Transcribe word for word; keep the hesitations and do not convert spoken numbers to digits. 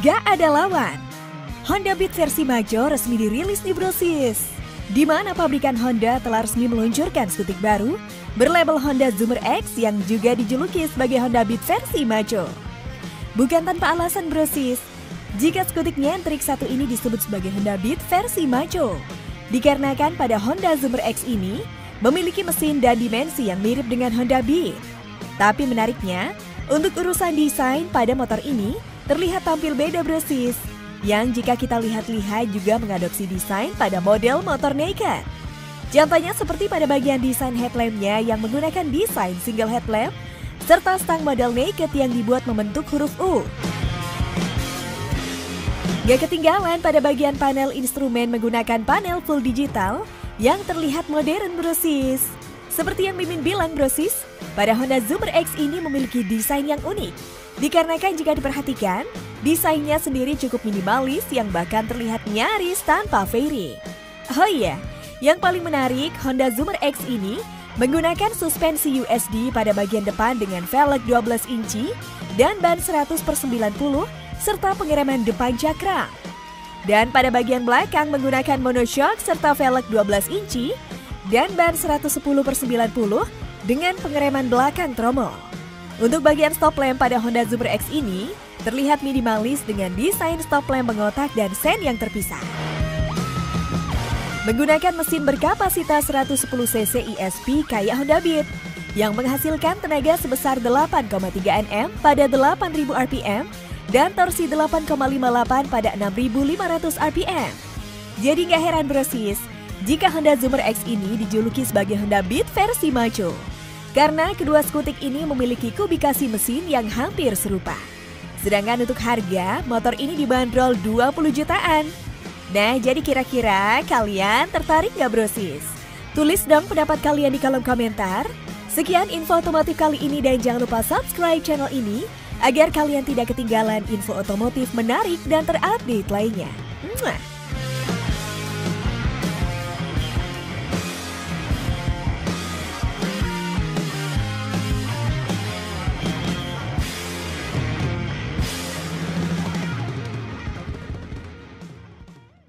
Gak ada lawan. Honda Beat versi Majo resmi dirilis di Brosis, di mana pabrikan Honda telah resmi meluncurkan skutik baru berlabel Honda Zoomer X yang juga dijuluki sebagai Honda Beat versi Majo. Bukan tanpa alasan Brosis, jika skutik nyentrik satu ini disebut sebagai Honda Beat versi Majo, dikarenakan pada Honda Zoomer X ini memiliki mesin dan dimensi yang mirip dengan Honda Beat. Tapi menariknya, untuk urusan desain pada motor ini terlihat tampil beda Brosis, yang jika kita lihat-lihat juga mengadopsi desain pada model motor naked. Contohnya seperti pada bagian desain headlampnya yang menggunakan desain single headlamp, serta stang model naked yang dibuat membentuk huruf U. Gak ketinggalan pada bagian panel instrumen menggunakan panel full digital yang terlihat modern Brosis. Seperti yang Mimin bilang Brosis, pada Honda Zoomer X ini memiliki desain yang unik, dikarenakan jika diperhatikan, desainnya sendiri cukup minimalis yang bahkan terlihat nyaris tanpa fairing. Oh iya, yang paling menarik, Honda Zoomer X ini menggunakan suspensi U S D pada bagian depan dengan velg dua belas inci dan ban seratus per sembilan puluh serta pengereman depan cakram. Dan pada bagian belakang menggunakan monoshock serta velg dua belas inci dan ban seratus sepuluh per sembilan puluh dengan pengereman belakang tromol. Untuk bagian stop lamp pada Honda Zoomer X ini terlihat minimalis dengan desain stop lamp mengotak dan sen yang terpisah. Menggunakan mesin berkapasitas seratus sepuluh cc E S P kayak Honda Beat yang menghasilkan tenaga sebesar delapan koma tiga newton meter pada delapan ribu R P M dan torsi delapan koma lima delapan pada enam ribu lima ratus R P M. Jadi nggak heran Brosis jika Honda Zoomer X ini dijuluki sebagai Honda Beat versi Majo, karena kedua skutik ini memiliki kubikasi mesin yang hampir serupa. Sedangkan untuk harga, motor ini dibanderol dua puluh jutaan. Nah, jadi kira-kira kalian tertarik nggak Brosis? Tulis dong pendapat kalian di kolom komentar. Sekian info otomotif kali ini dan jangan lupa subscribe channel ini agar kalian tidak ketinggalan info otomotif menarik dan terupdate lainnya. Mwah!